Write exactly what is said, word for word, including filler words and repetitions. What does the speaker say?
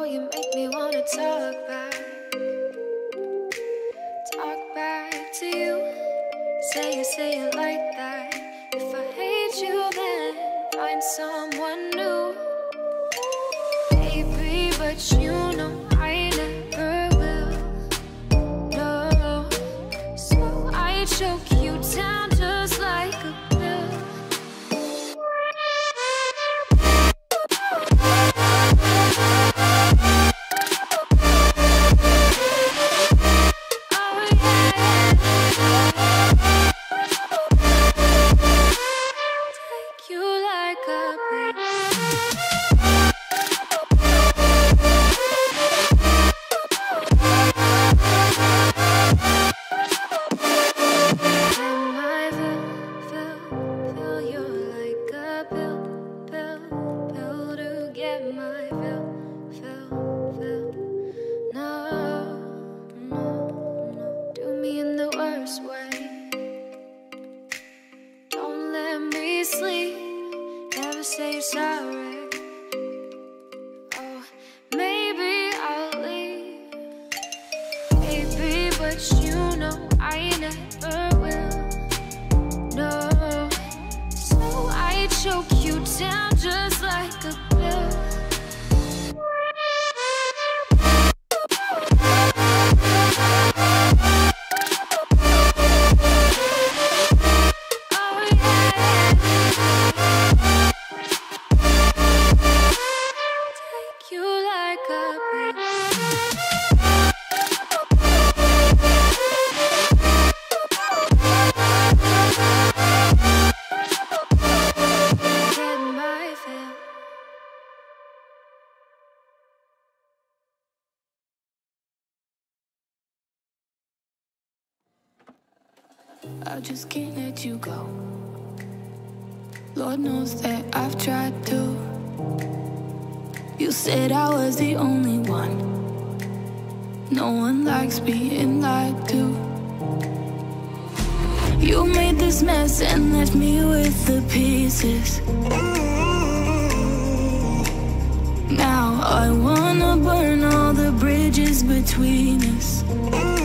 Oh, you make me wanna talk back, talk back to you. Say it, say it like that. If I hate you, then find someone new. Baby, but you know I never will. No, so I choke you down just like a pill. I just can't let you go. Lord knows that I've tried to. You said I was the only one. No one likes being lied to. You made this mess and left me with the pieces. Now I wanna burn all the bridges between us.